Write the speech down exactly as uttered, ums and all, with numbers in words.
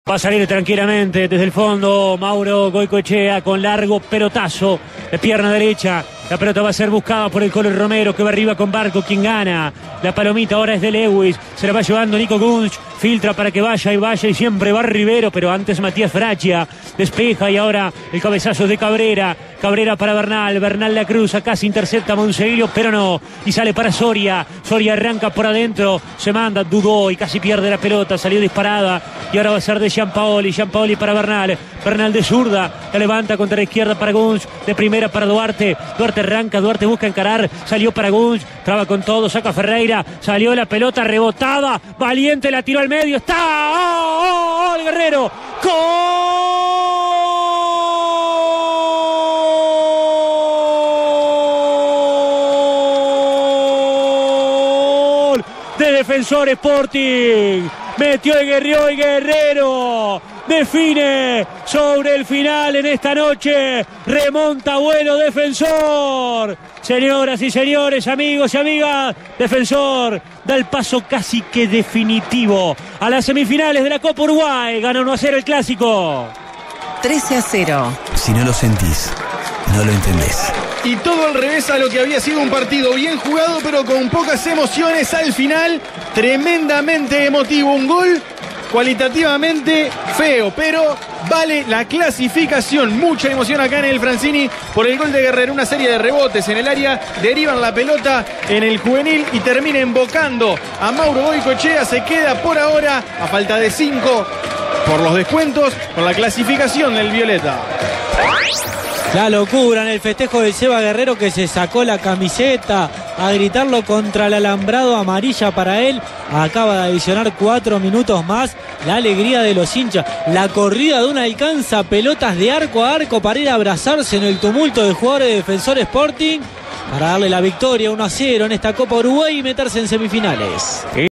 Va a salir tranquilamente desde el fondo Mauro Goicoechea con largo pelotazo de pierna derecha. La pelota va a ser buscada por el Colo Romero, que va arriba con Barco, quien gana. La palomita ahora es de Lewis. Se la va llevando Nico Gunsch. Filtra para que vaya y vaya y siempre va Rivero, pero antes Matías Frachia despeja y ahora el cabezazo de Cabrera. Cabrera para Bernal. Bernal la cruza, casi intercepta a Monseglio, pero no. Y sale para Soria. Soria arranca por adentro. Se manda, dudó y casi pierde la pelota. Salió disparada y ahora va a ser de Gianpaoli. Gianpaoli para Bernal. Bernal de zurda. La levanta contra la izquierda para Gunsch. De primera para Duarte. Duarte arranca, Duarte busca encarar, salió para Gunsch, traba con todo, saca Ferreira, salió la pelota rebotada, Valiente la tiró al medio, está ¡oh, oh, oh, el Guerrero! ¡Gol! De Defensor Sporting, metió el Guerrero y Guerrero define sobre el final en esta noche. Remonta vuelo Defensor. Señoras y señores, amigos y amigas, Defensor da el paso casi que definitivo a las semifinales de la Copa Uruguay. Gana uno a cero el clásico. trece a cero. Si no lo sentís, no lo entendés. Y todo al revés a lo que había sido un partido bien jugado, pero con pocas emociones al final. Tremendamente emotivo, un gol cualitativamente feo, pero vale la clasificación. Mucha emoción acá en el Francini por el gol de Guerrero. Una serie de rebotes en el área, derivan la pelota en el juvenil y termina embocando a Mauro Goicoechea. Se queda por ahora, a falta de cinco por los descuentos, con la clasificación del Violeta. La locura en el festejo del Seba Guerrero, que se sacó la camiseta a gritarlo contra el alambrado, amarilla para él. Acaba de adicionar cuatro minutos más. La alegría de los hinchas, la corrida de una alcanza pelotas de arco a arco para ir a abrazarse en el tumulto de jugadores de Defensor Sporting para darle la victoria uno a cero en esta Copa Uruguay y meterse en semifinales.